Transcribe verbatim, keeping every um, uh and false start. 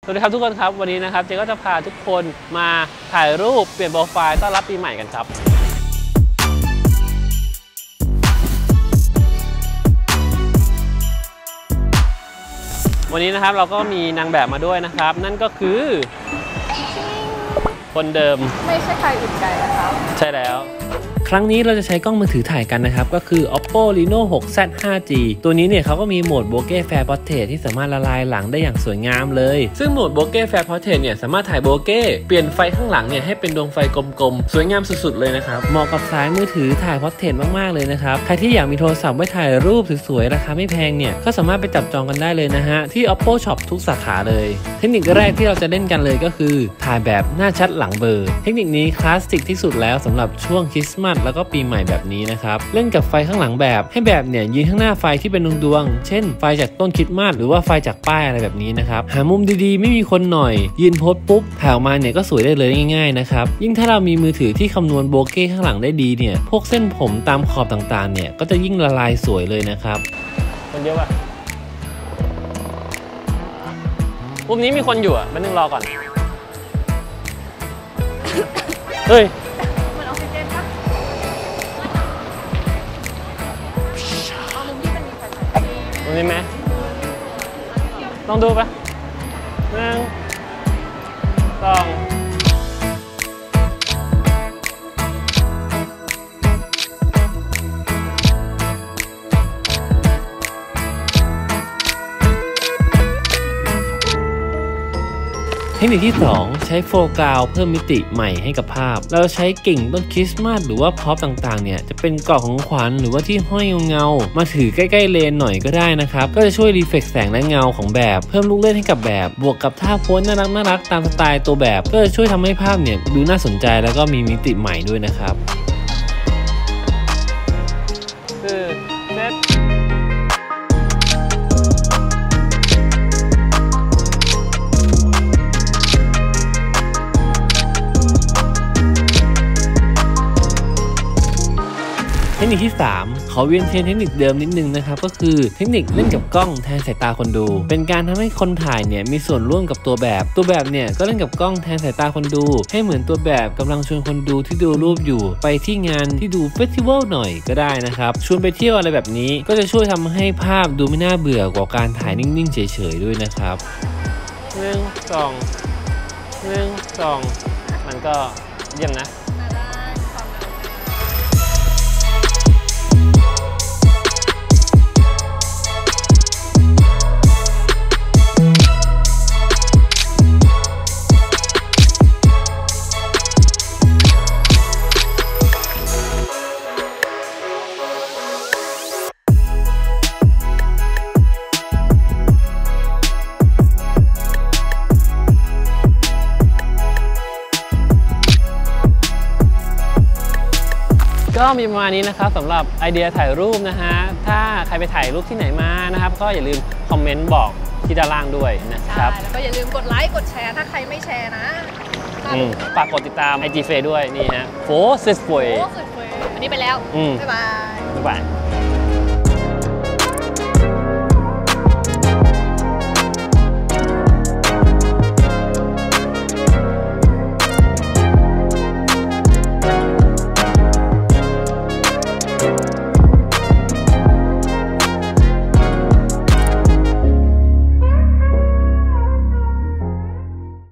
สวัสดีครับทุกคนครับวันนี้นะครับเจก็จะพาทุกคนมาถ่ายรูปเปลี่ยนโปรไฟล์ต้อนรับปีใหม่กันครับวันนี้นะครับเราก็มีนางแบบมาด้วยนะครับนั่นก็คือคนเดิมไม่ใช่ใครอื่นไกลนะครับใช่แล้วครั้งนี้เราจะใช้กล้องมือถือถ่ายกันนะครับก็คือ Oppo Reno หก แซด ห้าจี ตัวนี้เนี่ยเขาก็มีโหมด Bokeh Fair Portrait ที่สามารถละลายหลังได้อย่างสวยงามเลยซึ่งโหมด Bokeh Fair Portrait เนี่ยสามารถถ่ายโบเก้เปลี่ยนไฟข้างหลังเนี่ยให้เป็นดวงไฟกลมๆสวยงามสุดๆเลยนะครับเหมาะกับสายมือถือถ่าย Portrait มากๆเลยนะครับใครที่อยากมีโทรศัพท์ไว้ถ่ายรูปสวยๆราคาไม่แพงเนี่ยก็สามารถไปจับจองกันได้เลยนะฮะที่ Oppo Shop ทุกสาขาเลยเทคนิคแรกที่เราจะเล่นกันเลยก็คือถ่ายแบบหน้าชัดหลังเบลอเทคนิคนี้คลาสสิกที่สุดแล้วสำหรับช่วงคริสต์มาสแล้วก็ปีใหม่แบบนี้นะครับเล่นกับไฟข้างหลังแบบให้แบบเนี่ยยืนข้างหน้าไฟที่เป็นดวงๆเช่นไฟจากต้นคริสต์มาสหรือว่าไฟจากป้ายอะไรแบบนี้นะครับหามุมดีๆไม่มีคนหน่อยยืนโพสปุ๊บถ่ายออกมาเนี่ยก็สวยได้เลยง่ายๆนะครับยิ่งถ้าเรามีมือถือที่คำนวณโบเก้ข้างหลังได้ดีเนี่ยพวกเส้นผมตามขอบต่างๆเนี่ยก็จะยิ่งละลายสวยเลยนะครับคนเยอะป่ะมุมนี้มีคนอยู่อ่ะมันนึงรอก่อนเฮ้ยเหมือนออกซิเจนปะเอามุมที่มันมีไฟตรงนี้ไหมลองดูปะหนึ่งสองเทคนิคที่สองใช้โฟกัสเพิ่มมิติใหม่ให้กับภาพเราใช้กิ่งต้นคริสต์มาสหรือว่าพร็อพต่างๆเนี่ยจะเป็นกล่องของขวัญหรือว่าที่ห้อยเงาๆมาถือใกล้ๆเลนหน่อยก็ได้นะครับก็จะช่วยรีเฟล็กแสงและเงาของแบบเพิ่มลูกเล่นให้กับแบบบวกกับท่าโพสน่ารักน่ารักตามสไตล์ตัวแบบก็จะช่วยทำให้ภาพเนี่ยดูน่าสนใจแล้วก็มีมิติใหม่ด้วยนะครับคือเซตเทคนิคที่สามขอเวียนเทียนเทคนิคเดิมนิดนึงนะครับก็คือเทคนิคเล่นกับกล้องแทนสายตาคนดูเป็นการทำให้คนถ่ายเนี่ยมีส่วนร่วมกับตัวแบบตัวแบบเนี่ยก็เล่นกับกล้องแทนสายตาคนดูให้เหมือนตัวแบบกำลังชวนคนดูที่ดูรูปอยู่ไปที่งานที่ดูเฟสติวัลหน่อยก็ได้นะครับชวนไปเที่ยวอะไรแบบนี้ก็จะช่วยทำให้ภาพดูไม่น่าเบื่อกว่าการถ่ายนิ่งๆเฉยๆด้วยนะครับหนึ่งสองหนึ่งสองมันก็เยี่ยมนะก็มีประมาณนี้นะครับสำหรับไอเดียถ่ายรูปนะฮะถ้าใครไปถ่ายรูปที่ไหนมานะครับก็อย่าลืมคอมเมนต์บอกที่ด้านล่างด้วยนะครับแล้วก็อย่าลืมกดไลค์กดแชร์ถ้าใครไม่แชร์นะฝากกดติดตาม ไอ จี เฟซด้วยนี่ฮะโฟร์ เซส โฟร์วันนี้ไปแล้วบ๊ายบายบ๊ายบาย